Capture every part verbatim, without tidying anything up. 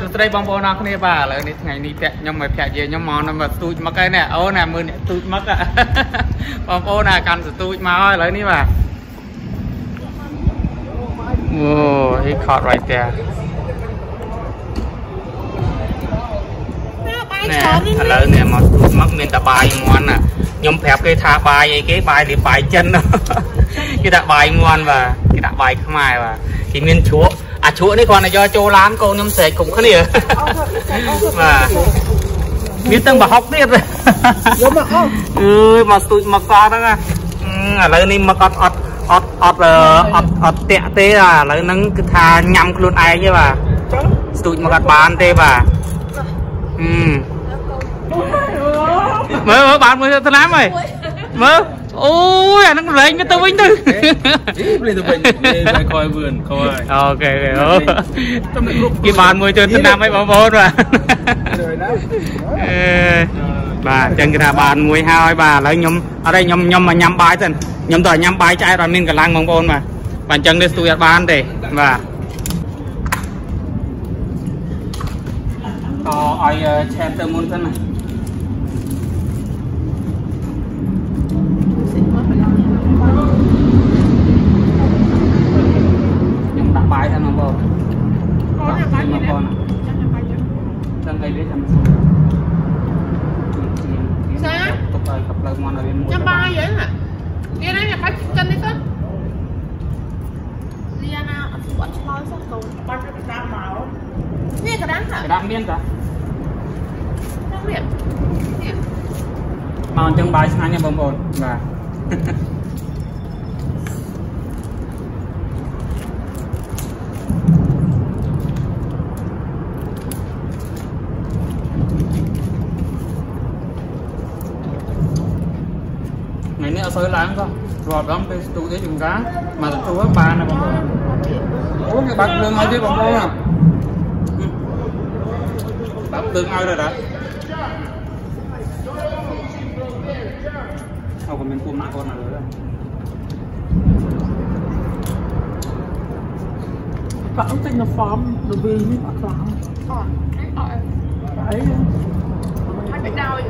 ស្រីបងប្អូនអរគ្នាបាទឥឡូវនេះថ្ងៃនេះពាក់ខ្ញុំមកភ័ក្រយើងខ្ញុំមកនៅមកស្ទូចមកហើយនេះអូនណាមើលអ្នកស្ទូចមកបងប្អូនណាកាន់ស្ទូចមកហើយឥឡូវនេះបាទអូហីខត right there ណែឥឡូវនេះមកស្ទូចមកមានតែបាយងន់ណាខ្ញុំប្រាប់គេថាបាយអីគេបាយលាបាយចិនគេដាក់បាយងន់បាទគេដាក់បាយខ្មែរបាទគេមានជ្រក់អាជ្រក់នេះគាត់តែយកចូលឡានកូនខ្ញុំស្រែកគ្រប់គ្នាបាទមានទាំងប្រហុកទៀតយកមកអស់អើយមកស្ទូចមកសោះហ្នឹងឥឡូវនេះមកអត់អត់អត់អត់អត់អត់តាក់ទេឥឡូវហ្នឹងគឺថាញ៉ាំខ្លួនឯងទេបាទស្ទូចមកអត់បានទេបាទអឺមើលមើលបានមើលទៅណាមហីមើលអូយអាហ្នឹងលេងទៅវិញទៅលេងទៅវិញលេងខ້ອຍវឿនខ້ອຍអូខេអូគេបានមួយទៅតាមឲ្យបងប្អូនបាទអេបាទអញ្ចឹងគេថាបានមួយហើយបាទឥឡូវខ្ញុំអត់ទេខ្ញុំខ្ញុំមកញ៉ាំបាយទៅខ្ញុំទៅញ៉ាំបាយឆ្អែតអត់មានកម្លាំងបងប្អូនបាទបាទអញ្ចឹងនេះស្ទួយអត់បានទេបាទតឲ្យឆែតទៅមុនទៅណាបាយថាបងប្អូនបាទបាយបងប្អូនចាំអីវាចាំសាទុកឲ្យកាប់លើមកឲ្យវាមួយចាំបាយហ្នឹងទៀតណាបាយចិននេះទៅលីណាអត់អត់ឆ្លើយសោះកូនបាត់ទៅតាមមកនេះកណ្ដាលកណ្ដាលមានតាមានមកអញ្ចឹងបាយឆ្ងាញ់ណាបងប្អូនបាទngày nay ở soi láng không rồi đóng cái tủ để dùng cá mà tủ á ba nàyបងប្អូនអូគេបាក់ភ្លើងឲ្យទេបងប្អូនបាក់ភ្លើងឲ្យដែរដែរអូក៏មានពុំម៉ាក់គាត់មកលើបាក់តែនៅ form នៅវិញនេះបាក់ខ្លាំងអត់អត់អីហើយទៅដល់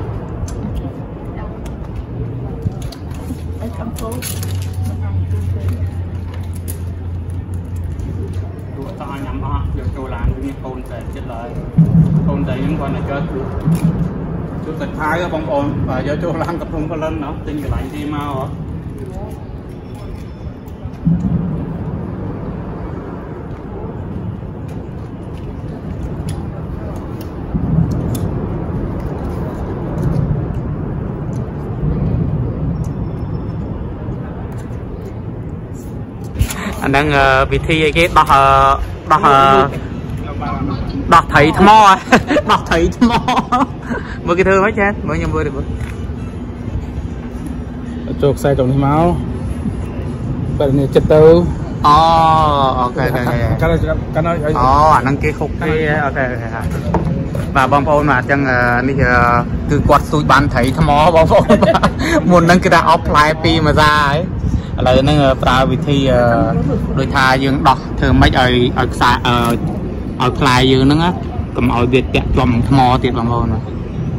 Come close. Tụi ta nhắm họ, giờ trôi làng như con trẻ chết lại. Con trẻ những con này chơi chú tịch thái á bông ồn và giờ trôi làng tập trung có lên nó tin cái lạnh đi mau hả? អាហ្នឹងវិធីអីគេដោះដោះដោះថៃថ្មដោះថៃថ្មមើលគេធ្វើមិនចាមើលខ្ញុំមើលទៅមើលចូលខ្សែចុងនេះមកបែរនេះចិត្តទៅអូអូខេអូខេកាន់កាន់អូអាហ្នឹងគេហុកគេអូខេអូខេបាទបងប្អូនបាទអញ្ចឹងនេះគឺគាត់ស្ទូចបានថៃថ្មបងប្អូនមុនហ្នឹងគឺថាអបផ្លែពីមួយសាហើយឥឡូវហ្នឹងប្រើវិធីដូចថាយើងដោះធ្វើម៉េចឲ្យឲ្យខ្សែឲ្យផ្លែយើងហ្នឹងកុំឲ្យវាតាក់ជាប់នឹងថ្មទៀតបងប្អូនបាទ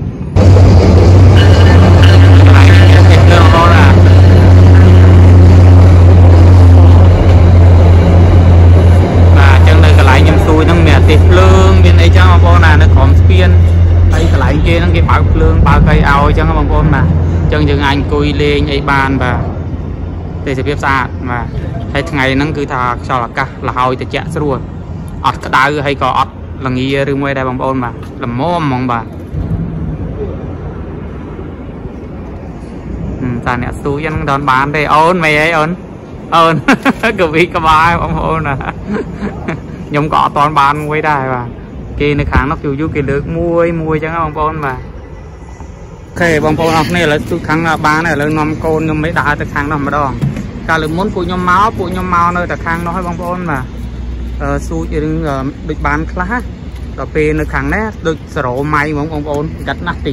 អញ្ចឹងនៅកន្លែងខ្ញុំសួយហ្នឹងមានអាទិភ្លើងមានអីចឹងបងប្អូនណានៅក្រោមស្ពានហើយកន្លែងគេហ្នឹងគេបើកភ្លើងបើកអីឲ្យអញ្ចឹងបងប្អូនណាអញ្ចឹងយើងអាចអង្គុយលេងអីបានបាទទេសភាពស្អាតបាទហើយថ្ងៃហ្នឹងគឺថាខ្យល់អាកាសលហើយត្រជាក់ស្រួលអត់ក្តៅហើយក៏អត់ល្ងាឬមួយដែរបងប្អូនបាទល្មមហ្មងបាទតាអ្នកស្ទូចហ្នឹងដល់បានទេអូនមិនអីអូនអូនកវីក្បាលបងប្អូនណាខ្ញុំក៏អត់តន់បានមួយដែរបាទគេនៅខាងនោះយូរយូរគេលើកមួយមួយអញ្ចឹងបងប្អូនបាទអូខេបងប្អូនអរគ្នាឥឡូវស្ទូចខាងបានហើយឥឡូវនាំកូនខ្ញុំមិនដើរទៅខាងនោះម្ដងកាលលើមុនពួកខ្ញុំមកពួកខ្ញុំមកនៅតែខាងនោះហើយបងប្អូនបាទអឺសួចរឿងដូចបានខ្លះដល់ពេលនៅខាងនេះដូចសរោម៉ៃហ្មងបងប្អូនកាត់ណាស់ទិញ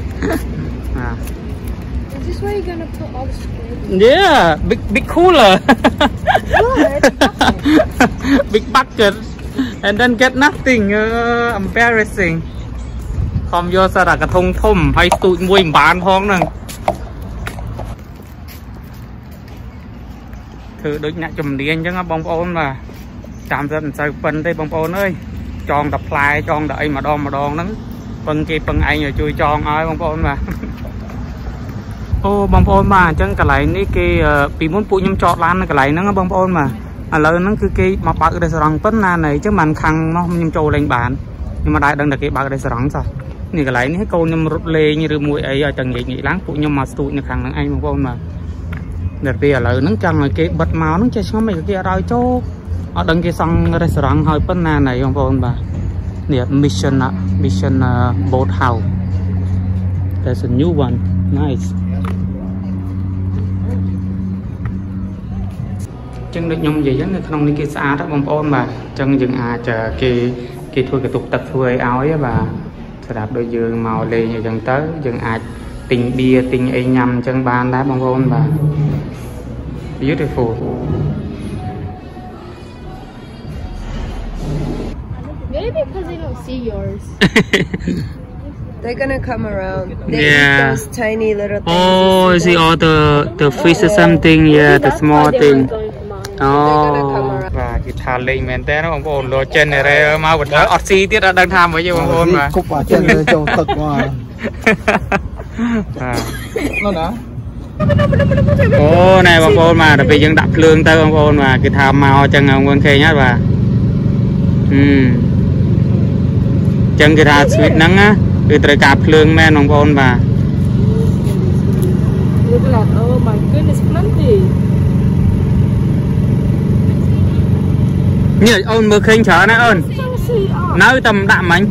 Is this where you're gonna put all the screws? Yeah, big big cooler. Big bucket. and then get nothing uh, embarrassing ខំយកសារកធុងធំហើយស្ទូចមួយមិនបានផងហ្នឹងធ្វើដូចអ្នកជំនាញអញ្ចឹងបងប្អូនបាទចាំសិនមិនសូវប៉ិនទេបងប្អូនអើយចងតែផ្លែចងតែអីម្ដងម្ដងហ្នឹងពឹងគេពឹងឯងជួយចងឲ្យបងប្អូនបាទអូបងប្អូនបាទអញ្ចឹងកន្លែងនេះគេពីមុនពួកខ្ញុំចតឡាននៅកន្លែងហ្នឹងបងប្អូនបាទឥឡូវហ្នឹងគឺគេមកបើករេស្តូរ៉ង់ប៉ុណ្ណាណែអញ្ចឹងមិនខាំងមកខ្ញុំចូលលេងបានខ្ញុំមិនដែរដឹងតែគេបើករេស្តូរ៉ង់សោះនេះកន្លែងនេះកូនខ្ញុំរត់លេងឬមួយអីឲ្យតែងាយងាយឡើងពួកខ្ញុំមកស្ទូចនៅខាងហ្នឹងឯងបងប្អូនបាទដល់ពេលឥឡូវហ្នឹងចង់ឲ្យគេបិទមកហ្នឹងចេះឆ្ងំអីគេអត់ឲ្យចូលអត់ដឹងគេសង់រេស្តូរ៉ង់ឲ្យប៉ុណ្ណាណែបងប្អូនបាទនេះ mission mission boat house there's a new one nice ចឹងដូចខ្ញុំនិយាយហ្នឹងនៅក្នុងនេះគេស្អាតបងប្អូនបាទចឹងយើងអាចគេគេធ្វើកតុកទឹកធ្វើឲ្យឲ្យបាទសម្រាប់ដូចយើងមកលេងអីចឹងទៅយើងអាចទិញបៀទិញអីញ៉ាំចឹងបានដែរបងប្អូនបាទ beautiful maybe because they don't see yours they're gonna come around they yeah. eat those tiny little things oh you see all the the fish or something yeah the small thing oh បាទគេថាលេងមែនតើបងប្អូនលោចិនរ៉េមកបណ្ដោយអត់ស៊ីទៀតអត់ដឹងថាមិនទេបងប្អូនបាទគប់អាចិនចូលទឹកមកបាទនោះណាអូណែបងប្អូនបាទដល់ពេលយើងដាក់ភ្លើងទៅបងប្អូនបាទគេថាមកអញ្ចឹងបងប្អូនឃើញហើយបាទហឹមចឹងគេថា switch ហ្នឹងណាគឺត្រូវការភ្លើងមែនបងប្អូនបាទ Look at that oh my goodness plenty នេះអូនមើលឃើញច្រើនណាអូននៅតែមិនដាក់មិញ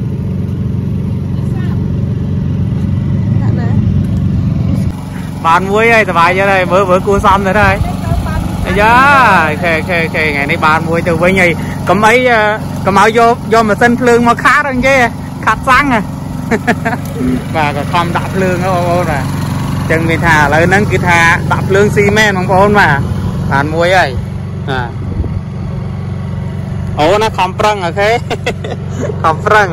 បានមួយហើយសុបាយចិត្តហើយមើលមើលគួរសមទៅហើយអាយ៉ាខេខេខេថ្ងៃនេះបានមួយទៅវិញហើយកុំអីកុំឲ្យយកយកម៉ាស៊ីនភ្លើងមកខាតអីគេខាត់សាំងបាទក៏ខំដាក់ភ្លើងបងប្អូនបាទអញ្ចឹងមានថាឥឡូវហ្នឹងគឺថាដាក់ភ្លើងស៊ីមែនបងប្អូនបាទបានមួយហើយបាទអូណាខំប្រឹងអូខេខំប្រឹង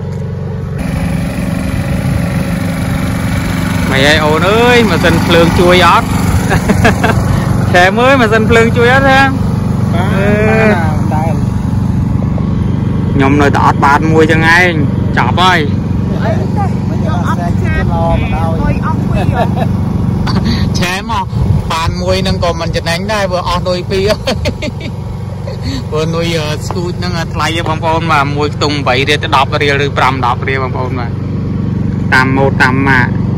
មិនអីអូនអើយម៉ាស៊ីនភ្លើងជួយអត់តែមើលម៉ាស៊ីនភ្លើងជួយអត់ទេខ្ញុំនៅតែអត់បានមួយចឹងឯងចាប់ហើយឆែមកបានមួយនឹងក៏មិនចំណេញដែរព្រោះអស់នុយពីរព្រោះនុយស្ទូចហ្នឹងថ្លៃទេបងប្អូនបាទមួយខ្ទង់eightរៀលទៅtenរៀលឬfive tenរៀលបងប្អូនបាទតាមម៉ូតតាមម៉ាក